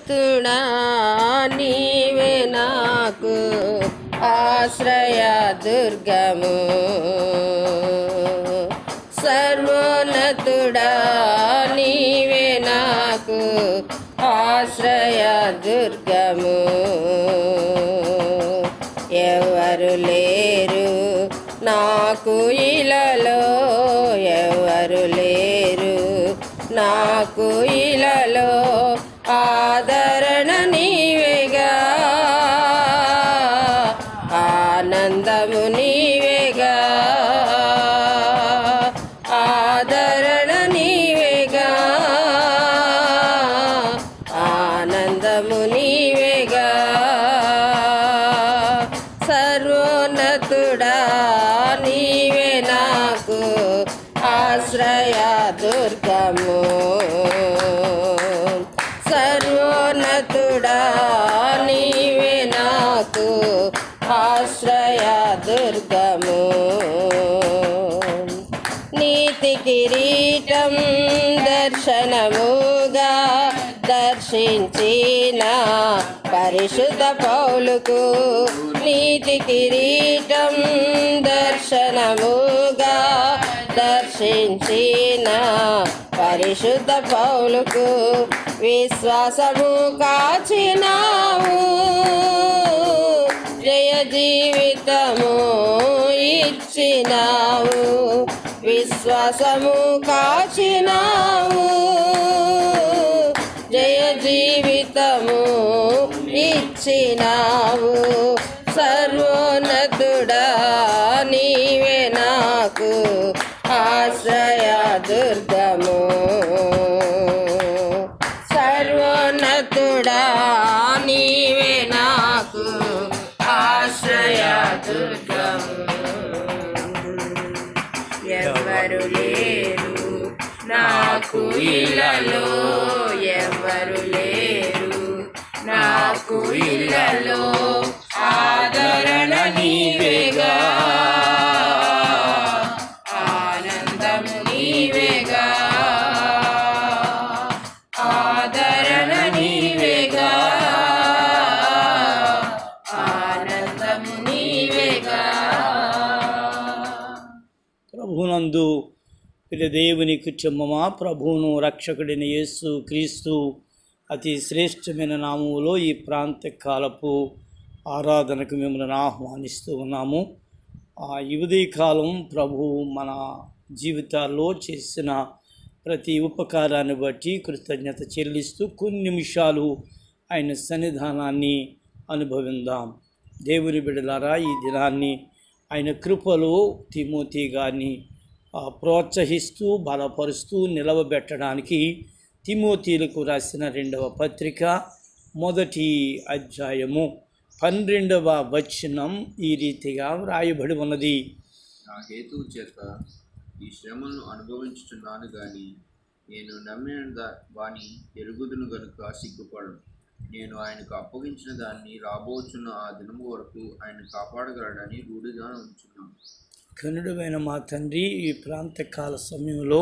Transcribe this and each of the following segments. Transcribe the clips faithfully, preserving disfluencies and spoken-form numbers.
సర్వోన్నతుడా నీవే నాకు ఆశ్రయ దుర్గము. సర్వోన్నతుడా నీవే నాకు ఆశ్రయ దుర్గము. ఎవరు లేరు నాకు ఇలలో, ఎవరు లేరు నాకు ఇలలో, ఆదరణ నీవేగా, ఆనందము నీవేగా, ఆదరణ నీవేగా, ఆనందము నీవేగా. సర్వోన్నతుడా నీవే నాకు ఆశ్రయ దుర్గము. సర్వోన్నతుడా నీవే నాకు ఆశ్రయ దుర్గము. నీతి కిరీటం దర్శనముగా దర్శించిన పరిశుద్ధ పౌలుకు, నీతి కిరీటం దర్శనముగా దర్శించిన పరిశుద్ధ పౌలుకు, విశ్వాసము కాచినావు, జయ జీవితము ఇచ్చినావు, విశ్వాసము కాచినావు, జయ జీవితము ఇచ్చినావు. సర్వోన్నతుడా నీవే నాకు ఆశ్రయ దుర్గము. సర్వోన్నతుడా నీవే నాకు ఆశ్రయ దుర్గము. ఎవరు లేరు నాకు ఇలలో, ఎవరు లేరు నాకు ఇలలో, ఆదరణ నీవేగా, ఆనందము నీవేగా, ఆదరణ నీవేగా, ఆనందము నీవేగా. ప్రభునందు ప్రియ దేవుని కుటుంబమా, ప్రభువును రక్షకుడిని యేసు క్రీస్తు అతి శ్రేష్టమైన నామములో ఈ ప్రాంత కాలపు ఆరాధనకు మిమ్మల్ని ఆహ్వానిస్తూ ఉన్నాము. ఈ ఉదయకాలం ప్రభు మన జీవితాల్లో చేసిన ప్రతి ఉపకారాన్ని బట్టి కృతజ్ఞత చెల్లిస్తూ కొన్ని నిమిషాలు ఆయన సన్నిధానాన్ని అనుభవిందాం. దేవుని బిడ్డలారా, ఈ దినాన్ని ఆయన కృపలో తిమోతి గారిని ప్రోత్సహిస్తూ బలపరుస్తూ నిలవబెట్టడానికి తిమోతీలకు రాసిన రెండవ పత్రిక మొదటి అధ్యాయము పన్నెండవ వచనం ఈ రీతిగా వ్రాయబడి ఉన్నది. నా హేతువు చేత ఈ శ్రమలను అనుభవించుచున్నాను గాని నేను నమ్మిన వాని ఎరుగుదును గనుక సిగ్గుపడను. నేను ఆయనకు అప్పగించిన దాన్ని రాబోచున్న ఆ దినము వరకు ఆయన కాపాడగలడని రూఢిగా ఉంచున్నాను. కనుడమైన మా తండ్రి, ఈ ప్రాంతకాల సమయంలో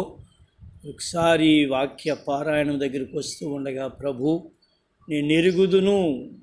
ఒకసారి వాక్య పారాయణం దగ్గరికి వస్తూ ఉండగా, ప్రభు నేను ఎరుగుదును,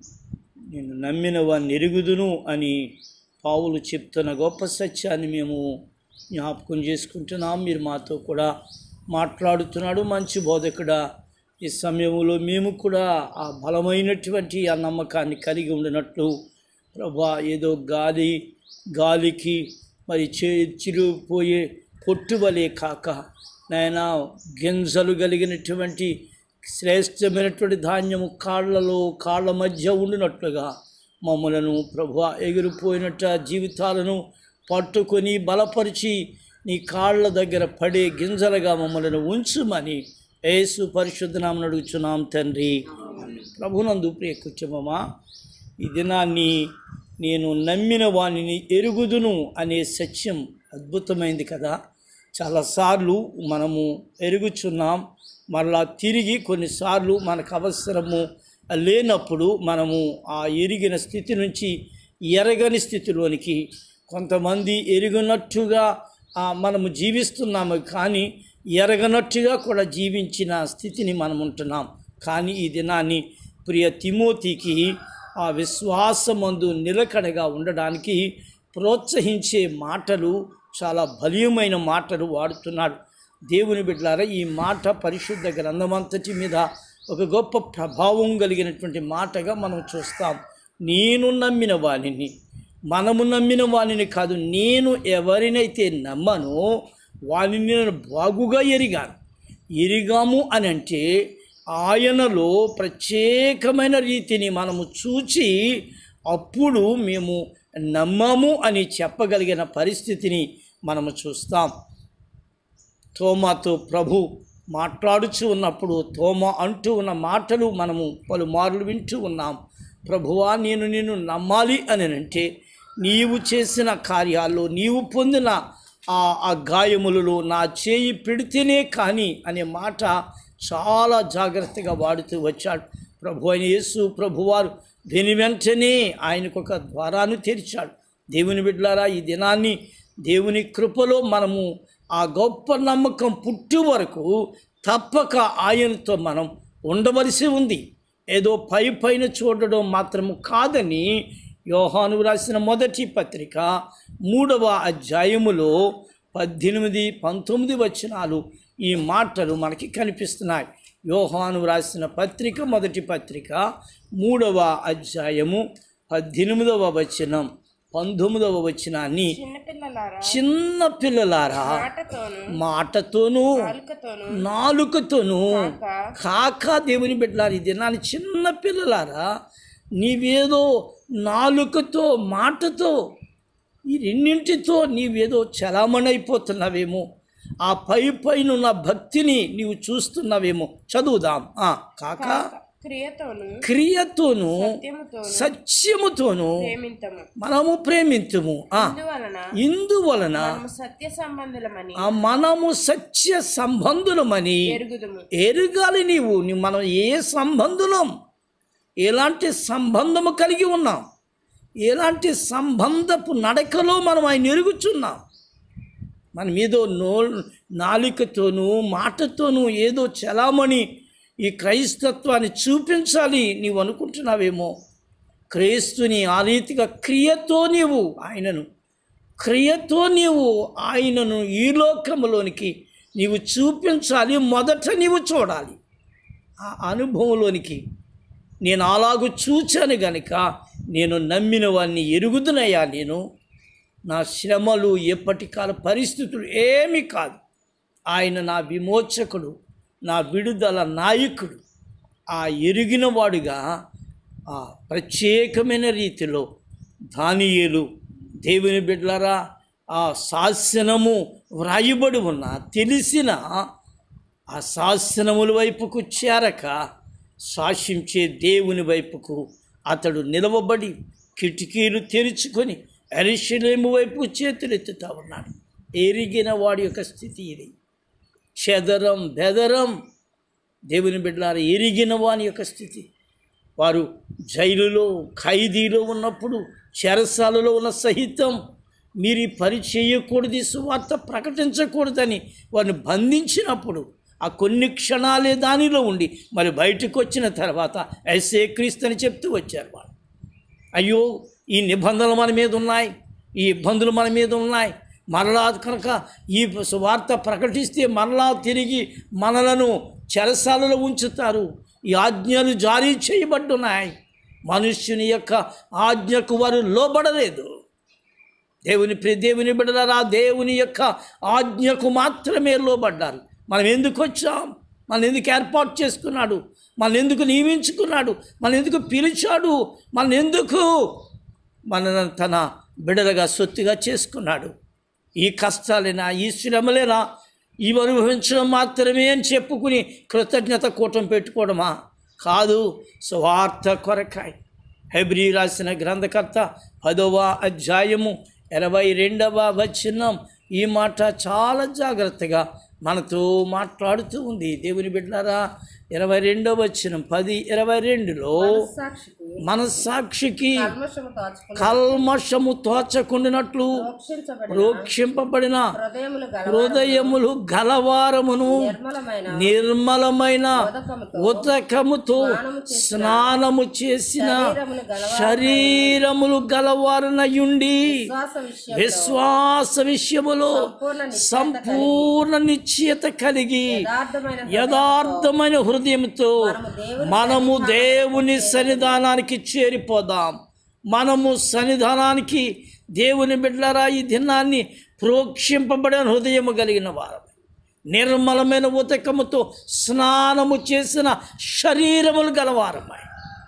నేను నమ్మిన వాడిని ఎరుగుదును అని పావులు చెప్తున్న గొప్ప సత్యాన్ని మేము జ్ఞాపకం చేసుకుంటున్నాం. మీరు మాతో కూడా మాట్లాడుతున్నాడు. మంచి బోధకుడా, ఈ సమయంలో మేము కూడా ఆ బలమైనటువంటి ఆ నమ్మకాన్ని కలిగి ఉండినట్లు ప్రభా, ఏదో గాలి గాలికి మరి చిరిగిపోయే పొట్టువలే కాక నాయన గింజలు కలిగినటువంటి శ్రేష్టమైనటువంటి ధాన్యము కాళ్ళలో కాళ్ళ మధ్య ఉండినట్లుగా మమ్మలను ప్రభు ఎగిరిపోయినట్ట జీవితాలను పట్టుకొని బలపరిచి నీ కాళ్ళ దగ్గర పడే గింజలుగా మమ్మల్ని ఉంచుమని యేసు పరిశుద్ధ నామమున అడుగుచున్నాం తండ్రి. ప్రభునందు ప్రియ కుటుంబమా, ఈ దినాన్ని నేను నమ్మిన వానిని ఎరుగుదును అనే సత్యం అద్భుతమైంది కదా. చాలాసార్లు మనము ఎరుగుచున్నాం, మరలా తిరిగి కొన్నిసార్లు మనకు అవసరము లేనప్పుడు మనము ఆ ఎరిగిన స్థితి నుంచి ఎరగని స్థితిలోనికి కొంతమంది ఎరిగినట్టుగా మనము జీవిస్తున్నాము, కానీ ఎరగనట్టుగా కూడా జీవించిన స్థితిని మనం ఉంటున్నాం. కానీ ఈ దినాన్ని ప్రియ తిమోతికి ఆ విశ్వాసమందు నిలకడగా ఉండడానికి ప్రోత్సహించే మాటలు, చాలా బలీయమైన మాటలు వాడుతున్నాడు. దేవుని బిడ్డలారా, ఈ మాట పరిశుద్ధ గ్రంథమంతటి మీద ఒక గొప్ప ప్రభావం కలిగినటువంటి మాటగా మనం చూస్తాం. నేను నమ్మిన వానిని, మనము నమ్మిన వానిని కాదు, నేను ఎవరినైతే నమ్మనో వానిని నేను బాగుగా ఎరిగాను. ఎరిగాము అని అంటే ఆయనలో ప్రత్యేకమైన రీతిని మనము చూచి అప్పుడు మేము నమ్మము అని చెప్పగలిగిన పరిస్థితిని మనము చూస్తాం. తోమాతో ప్రభు మాట్లాడుచూ ఉన్నప్పుడు తోమా అంటూ ఉన్న మాటలు మనము పలుమార్లు వింటూ ఉన్నాం. ప్రభువా, నేను నిన్ను నమ్మాలి అని అంటే నీవు చేసిన కార్యాల్లో, నీవు పొందిన ఆ ఆ గాయములలో నా చేయి పెడితేనే కానీ అనే మాట చాలా జాగ్రత్తగా వాడుతూ వచ్చాడు. ప్రభు అయిన యేసు ప్రభువారు దీని వెంటనే ఆయనకు ఒక ద్వారాన్ని తెరిచాడు. దేవుని బిడ్డలారా, ఈ దినాన్ని దేవుని కృపలో మనము ఆ గొప్ప నమ్మకం పుట్టు వరకు తప్పక ఆయనతో మనం ఉండవలసి ఉంది. ఏదో పై పైన చూడడం మాత్రము కాదని యోహాను రాసిన మొదటి పత్రిక మూడవ అధ్యాయములో పద్దెనిమిది పంతొమ్మిది వచనాలు ఈ మాటలు మనకి కనిపిస్తున్నాయి. యోహాను రాసిన పత్రిక మొదటి పత్రిక మూడవ అధ్యాయము పద్దెనిమిదవ వచనం పంతొమ్మిదవ వచనాన్ని, చిన్న పిల్లలారా మాటతోనూ నాలుకతోనూ కాక దేవుని బిడ్డలారా, ఈ దినాన్ని చిన్న పిల్లలారా నీవేదో నాలుకతో మాటతో ఈ రెండింటితో నీవేదో చలామణి అయిపోతున్నావేమో, ఆ పై పైన ఉన్న భక్తిని నీవు చూస్తున్నావేమో. చదువుదాం. కాక క్రియతోను సత్యముతోను మనము ప్రేమింతుము. ఇందువలన మనము సత్య సంబంధులమని ఎరుగాలి. నీవు మనం ఏ సంబంధులం, ఎలాంటి సంబంధము కలిగి ఉన్నాం, ఎలాంటి సంబంధపు నడకలో మనం ఆయన ఎరుగుచున్నాం. మనం ఏదో నో నాలికతోనూ మాటతోనూ ఏదో చలామణి ఈ క్రైస్తత్వాన్ని చూపించాలి నీవు అనుకుంటున్నావేమో. క్రీస్తుని ఆ రీతిగా క్రియతో నీవు ఆయనను క్రియతో నీవు ఆయనను ఈ లోకంలోనికి నీవు చూపించాలి. మొదట నీవు చూడాలి ఆ అనుభవంలోనికి. నేను అలాగూ చూచాను గనుక నేను నమ్మిన వాడిని ఎరుగుదునయ్యా. నేను నా శ్రమలు ఎప్పటికాల పరిస్థితులు ఏమీ కాదు. ఆయన నా విమోచకుడు, నా విడుదల నాయకుడు. ఆ ఎరిగిన వాడుగా ఆ ప్రత్యేకమైన రీతిలో దానియేలు దేవుని బిడ్డలారా ఆ శాసనము వ్రాయబడి ఉన్న తెలిసిన ఆ శాసనముల వైపుకు చేరక శాసించే దేవుని వైపుకు అతడు నిలవబడి కిటికీలు తెరుచుకొని యెరూషలేము వైపు చేతులెత్తుతా ఉన్నాడు. ఎరిగిన వాడి యొక్క స్థితి ఇది. చెదరం బెదరం దేవుని బిడ్డలారా, ఎరిగిన వాని యొక్క స్థితి. వారు జైలులో ఖైదీలో ఉన్నప్పుడు, చెరసాలలో ఉన్న సహితం మీరు ఈ పని చేయకూడదు, సువార్త ప్రకటించకూడదని వారిని బంధించినప్పుడు ఆ కొన్ని క్షణాలే దానిలో ఉండి మరి బయటకు వచ్చిన తర్వాత యేసే క్రీస్తు అని చెప్తూ వచ్చారు వాళ్ళు. అయ్యో, ఈ నిబంధనలు మన మీద ఉన్నాయి, ఈ ఇబ్బందులు మన మీద ఉన్నాయి, మరలా కనుక ఈ సువార్త ప్రకటిస్తే మరలా తిరిగి మనలను చెరసాలలో ఉంచుతారు, ఈ ఆజ్ఞలు జారీ చేయబడ్డున్నాయి. మనుష్యుని యొక్క ఆజ్ఞకు వారు లోబడలేదు. దేవుని ప్రియ దేవుని బిడ్డలారా, దేవుని యొక్క ఆజ్ఞకు మాత్రమే లోబడ్డారు. మనం ఎందుకు వచ్చాం, మనం ఎందుకు ఏర్పాటు చేసుకున్నాడు, మనం ఎందుకు నియమించుకున్నాడు, మనం ఎందుకు పిలిచాడు, మనం ఎందుకు మనల్ని తన బిడ్డలుగా సొత్తుగా చేసుకున్నాడు. ఈ కష్టాలేనా, ఈ శ్రమలేనా, ఇవి అనుభవించడం మాత్రమే అని చెప్పుకుని కృతజ్ఞత కూటం పెట్టుకోవడమా? కాదు, స్వార్థ కొరకాయ. హెబ్రీ రాసిన గ్రంథకర్త పదవ అధ్యాయము ఇరవై రెండవ వచనం ఈ మాట చాలా జాగ్రత్తగా మనతో మాట్లాడుతూ ఉంది. దేవుని బిడ్డలారా, ఇరవై రెండవ వచనం పది ఇరవై రెండులో మనస్సాక్షికి కల్మషము దాచుకుని కల్మషము తోచకుండినట్లు రక్షించబడిన రోక్షింపబడిన హృదయములు గల హృదయములు గలవారమును నిర్మలమైన నిర్మలమైన ఉదకముతో ఉదకముతో స్నానము చేసిన శరీరమును గల శరీరములు గలవారనయుండి విశ్వాస విషయం విశ్వాస విషయములో సంపూర్ణ నిశ్చయత కలిగి యథార్థమైన యథార్థమైన హృదయంతో మనము దేవుని సన్నిధానానికి చేరిపోదాం. మనము సన్నిధానానికి దేవుని బిడ్డలారా ఈ దినాన్ని ప్రోక్షింపబడిన హృదయము కలిగిన వారు, నిర్మలమైన ఉదకముతో స్నానము చేసిన శరీరములు గలవారమై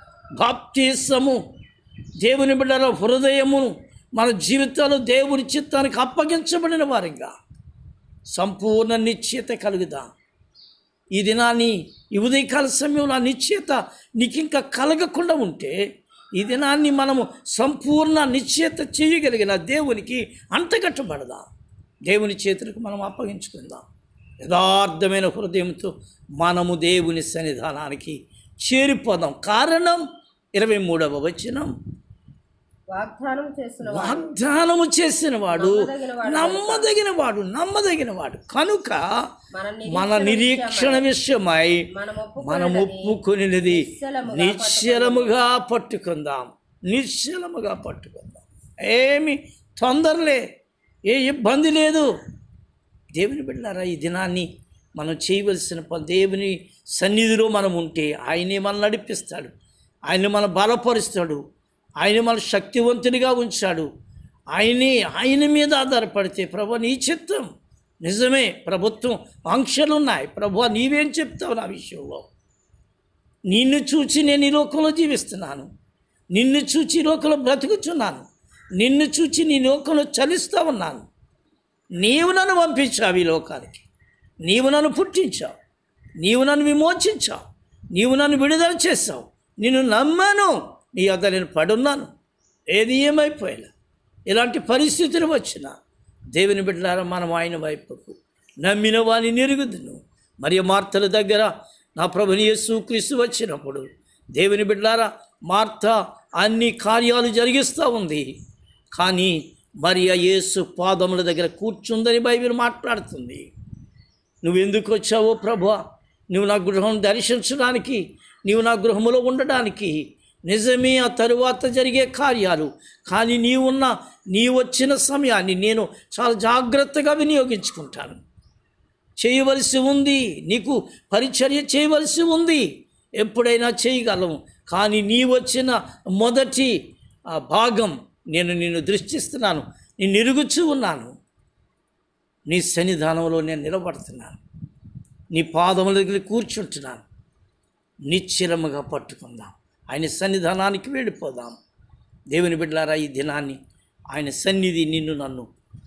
బాప్తిసము దేవుని బిడ్డల హృదయమును మన జీవితాలు దేవుని చిత్తానికి అప్పగించబడిన వారిగా సంపూర్ణ నిశ్చయత కలుగుదాం. ఈ దినాన్ని ఈ ఉదయకాల సమయంలో ఆ నిశ్చయత నీకు ఇంకా కలగకుండా ఉంటే ఈ దినాన్ని మనము సంపూర్ణ నిశ్చయత చేయగలిగిన దేవునికి అంటగట్టబడదాం. దేవుని చేతులకు మనం అప్పగించుకుందాం. యథార్థమైన హృదయంతో మనము దేవుని సన్నిధానానికి చేరిపోదాం. కారణం ఇరవై మూడవ వచనం, వాగ్దానం చేసిన వాగ్దానము చేసిన వాడు నమ్మదగిన వాడు నమ్మదగిన వాడు కనుక మన నిరీక్షణ విషయమై మనం ఒప్పుకునేది నిశ్చలముగా పట్టుకుందాం. నిశ్చలముగా పట్టుకుందాం. ఏమి తొందరలే, ఏ ఇబ్బంది లేదు. దేవుని బిడ్డలారా ఈ దినాన్ని మనం చేయవలసిన పని, దేవుని సన్నిధిలో మనం ఉంటే ఆయనే మనం నడిపిస్తాడు, ఆయన మనం బలపరుస్తాడు, ఆయన మన శక్తివంతునిగా ఉంచాడు. ఆయనే ఆయన మీద ఆధారపడితే ప్రభు నీ చిత్తం నిజమే, ప్రభుత్వం ఆంక్షలు ఉన్నాయి, ప్రభు నీవేం చెప్తావు నా విషయంలో? నిన్ను చూచి నేను ఈ లోకంలో జీవిస్తున్నాను, నిన్ను చూచి ఈ లోకంలో బ్రతుకుతున్నాను, నిన్ను చూచి నీ లోకంలో చలిస్తూ ఉన్నాను. నీవు నన్ను పంపించావు ఈ లోకానికి, నీవు నన్ను పుట్టించావు, నీవు నన్ను విమోచించావు, నీవు నన్ను విడుదల చేశావు. నిన్ను నమ్మాను, నీ వద్ద నేను పడున్నాను. ఏది ఏమైపోయినా ఇలాంటి పరిస్థితులు వచ్చినా దేవుని బిడ్డలారా మనం ఆయన వైపుకు నమ్మిన వాని నెరుగుదును. మరియు మార్తల దగ్గర నా ప్రభుని యేసుక్రీస్తు వచ్చినప్పుడు దేవుని బిడ్డలారా మార్త అన్ని కార్యాలు జరిగిస్తూ ఉంది, కానీ మరి ఆ యేసు పాదముల దగ్గర కూర్చుందని బైబిల్ మాట్లాడుతుంది. నువ్వు ఎందుకు వచ్చావో ప్రభువా, నువ్వు నా గృహం దర్శించడానికి, నీవు నా గృహములో ఉండడానికి. నిజమే ఆ తరువాత జరిగే కార్యాలు, కానీ నీవున్న నీ వచ్చిన సమయాన్ని నేను చాలా జాగ్రత్తగా వినియోగించుకుంటాను. చేయవలసి ఉంది, నీకు పరిచర్య చేయవలసి ఉంది, ఎప్పుడైనా చేయగలము. కానీ నీ వచ్చిన మొదటి ఆ భాగం నేను నిన్ను దృష్టిస్తున్నాను, నేను ఎరుగుచూ ఉన్నాను. నీ సన్నిధానంలో నేను నిలబడుతున్నాను, నీ పాదముల దగ్గర కూర్చుంటున్నాను. నిశ్చలముగా పట్టుకుందాం, ఆయన సన్నిధానానికి వెళ్ళిపోదాం. దేవుని బిడ్డలారా ఈ దినాన్ని ఆయన సన్నిధి నిన్ను నన్ను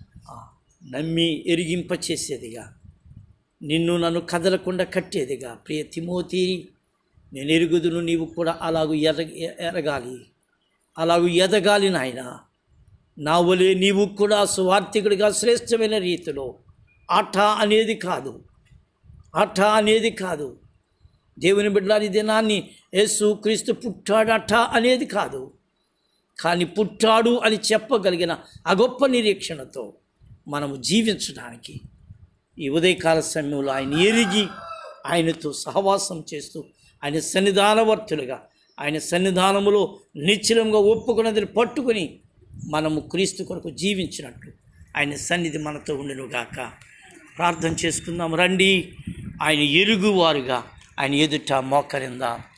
నమ్మి ఎరిగింపచేసేదిగా, నిన్ను నన్ను కదలకుండా కట్టేదిగా. ప్రియ తిమోతి, నేను ఎరుగుదును, నీవు కూడా అలాగూ ఎర ఎరగాలి, అలాగూ ఎదగాలి నాయన. నా వలే నీవు కూడా సువార్థికుడిగా శ్రేష్టమైన రీతిలో ఆట అనేది కాదు, ఆట అనేది కాదు. దేవుని బిడ్డలారి దినాన్ని యేసు క్రీస్తు పుట్టాడట అనేది కాదు, కానీ పుట్టాడు అని చెప్పగలిగిన ఆ గొప్ప నిరీక్షణతో మనము జీవించడానికి ఈ ఉదయకాల సమయంలో ఆయన ఎరిగి ఆయనతో సహవాసం చేస్తూ ఆయన సన్నిధానవర్తులుగా ఆయన సన్నిధానములో నిశ్చలంగా ఒప్పుకున్నది పట్టుకొని మనము క్రీస్తు కొరకు జీవించినట్లు ఆయన సన్నిధి మనతో ఉండునుగాక. ప్రార్థన చేసుకుందాం రండి. ఆయన ఎరుగువారుగా ఆయన ఎదుట మోకరిందాం.